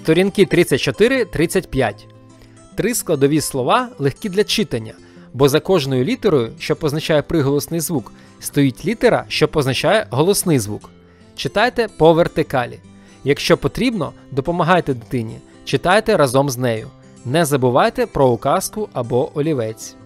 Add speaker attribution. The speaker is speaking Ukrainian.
Speaker 1: Сторінки 34-35. 3 складові слова легкі для читання, бо за кожною літерою, що позначає приголосний звук, стоїть літера, що позначає голосний звук. Читайте по вертикалі. Якщо потрібно, допомагайте дитині, читайте разом з нею. Не забувайте про указку або олівець.